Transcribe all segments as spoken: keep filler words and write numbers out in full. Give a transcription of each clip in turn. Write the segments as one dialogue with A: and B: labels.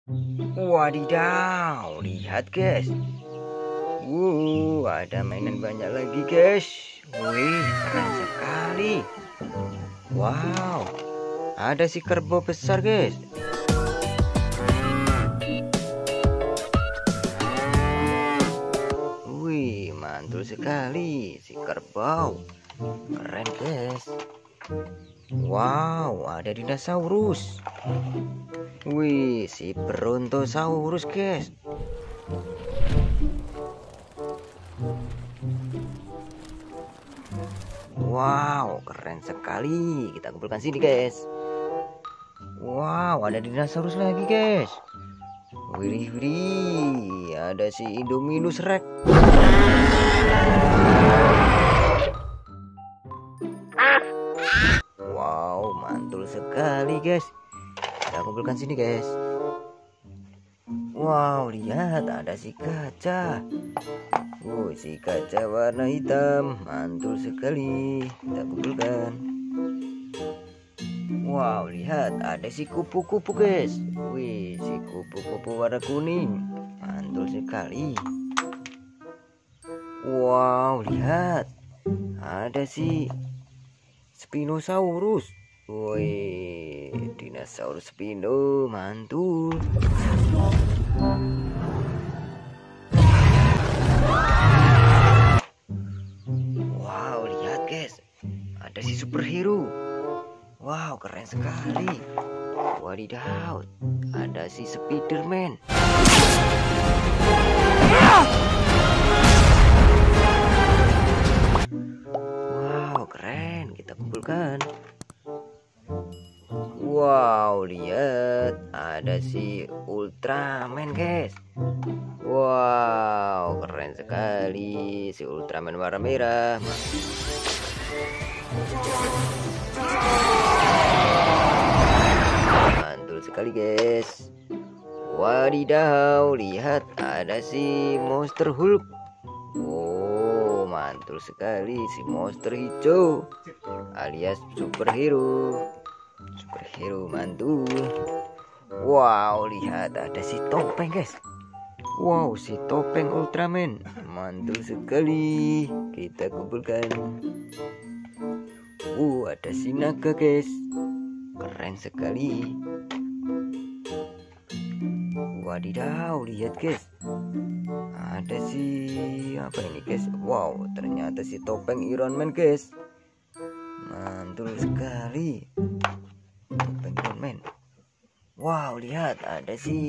A: Wadidaw, lihat guys. Wow, ada mainan banyak lagi guys. Wih, keren sekali. Wow, ada si kerbau besar guys. Wih, mantul sekali si kerbau. Keren guys. Wow, ada dinosaurus. Wih, si brontosaurus guys. Wow, keren sekali. Kita kumpulkan sini guys. Wow, ada dinosaurus lagi guys. Wih, wih, ada si Indominus Rex. Wow, mantul sekali guys. Kita kumpulkan sini guys. Wow, lihat ada si kaca. Oh, si kaca warna hitam, mantul sekali. Kita kumpulkan. Wow, lihat ada si kupu-kupu guys. Wih, si kupu-kupu warna kuning, mantul sekali. Wow, lihat ada si Spinosaurus. Wih, dinosaurus Spino, mantul. Wow, lihat guys, ada si superhero. Wow, keren sekali. Wadidaw, ada si Spiderman. Wow, keren. Kita kumpulkan. Wow, lihat ada si Ultraman guys. Wow, keren sekali si Ultraman warna merah. Mantul sekali guys. Wadidaw, lihat ada si Monster Hulk. Oh, mantul sekali si monster hijau alias superhero. Superhero mantul. Wow, lihat ada si topeng guys. Wow, si topeng Ultraman, mantul sekali. Kita kumpulkan. Wow, ada si naga guys. Keren sekali. Wadidaw, lihat guys. Ada si apa ini guys? Wow, ternyata si topeng Iron Man guys. Mantul sekali. Topeng Iron Man. Wow, lihat ada si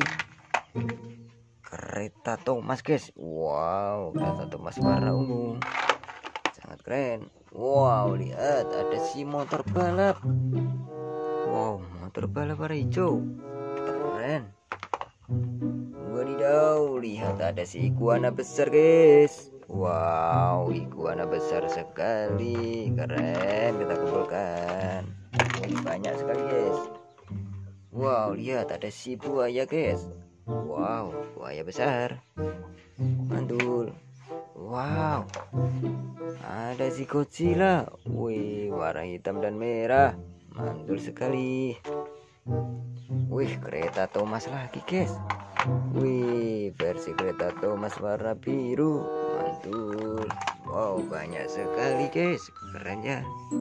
A: kereta Thomas guys. Wow, kereta Thomas warna ungu, sangat keren. Wow, lihat ada si motor balap. Wow, motor balap warna hijau, keren. Wadidaw, lihat ada si iguana besar guys. Wow, iguana besar sekali, keren. Kita kumpulkan. Banyak sekali guys. Wow, lihat ada si buaya guys. Wow, buaya besar, mantul. Wow, ada si Godzilla. Wih, warna hitam dan merah, mantul sekali. Wih, kereta Thomas lagi guys. Wih, versi kereta Thomas warna biru, mantul. Wow, banyak sekali guys, keren ya.